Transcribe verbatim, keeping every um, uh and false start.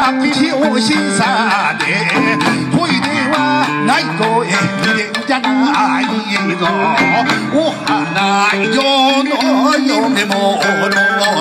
口を審査でトイレはないとええんじゃないぞお花よの嫁もの